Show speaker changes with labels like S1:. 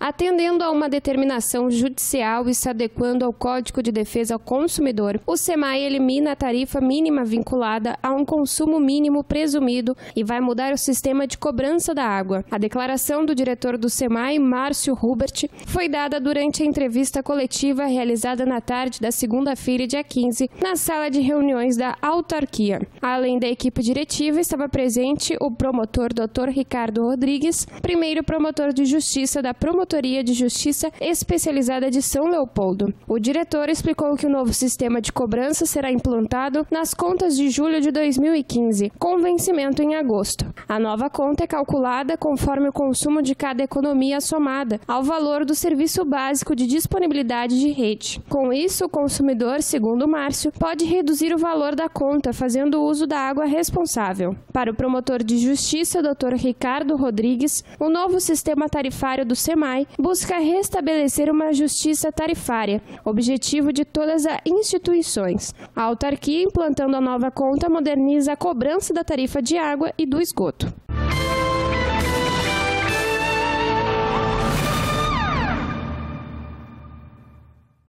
S1: Atendendo a uma determinação judicial e se adequando ao Código de Defesa ao Consumidor, o SEMAI elimina a tarifa mínima vinculada a um consumo mínimo presumido e vai mudar o sistema de cobrança da água. A declaração do diretor do SEMAI, Márcio Hubert, foi dada durante a entrevista coletiva realizada na tarde da segunda-feira, dia 15, na sala de reuniões da autarquia. Além da equipe diretiva, estava presente o promotor Dr. Ricardo Rodrigues, primeiro promotor de justiça da Promotoria de Justiça Especializada de São Leopoldo. O diretor explicou que o novo sistema de cobrança será implantado nas contas de julho de 2015, com vencimento em agosto. A nova conta é calculada conforme o consumo de cada economia somada ao valor do serviço básico de disponibilidade de rede. Com isso, o consumidor, segundo Márcio, pode reduzir o valor da conta fazendo uso da água responsável. Para o promotor de justiça, Dr. Ricardo Rodrigues, o novo sistema tarifário do SEMAI busca restabelecer uma justiça tarifária, objetivo de todas as instituições. A autarquia, implantando a nova conta, moderniza a cobrança da tarifa de água e do esgoto.